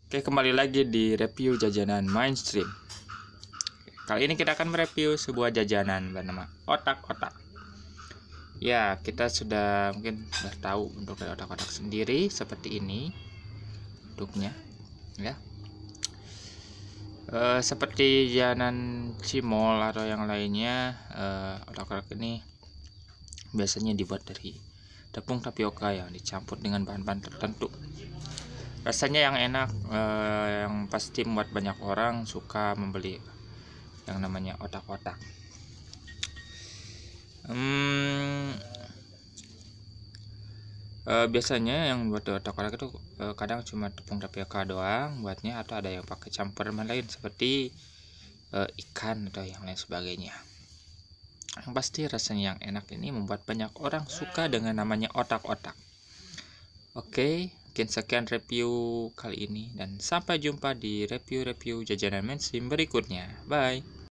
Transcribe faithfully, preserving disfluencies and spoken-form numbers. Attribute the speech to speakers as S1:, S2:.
S1: Oke, kembali lagi di review jajanan mainstream. Kali ini kita akan mereview sebuah jajanan bernama otak-otak. Ya, kita sudah mungkin sudah tahu bentuk dari otak-otak sendiri seperti ini bentuknya, ya. E, seperti jajanan cimol atau yang lainnya, e, otak-otak ini biasanya dibuat dari tepung tapioka yang dicampur dengan bahan-bahan tertentu. Rasanya yang enak, eh, yang pasti membuat banyak orang suka membeli yang namanya otak-otak. Hmm, eh, biasanya yang buat otak-otak itu eh, kadang cuma tepung tapioka doang buatnya, atau ada yang pakai campuran lain seperti eh, ikan atau yang lain sebagainya. Yang pasti rasanya yang enak ini membuat banyak orang suka dengan namanya otak-otak. Oke, mungkin sekian review kali ini dan sampai jumpa di review-review jajanan mainstream berikutnya. Bye.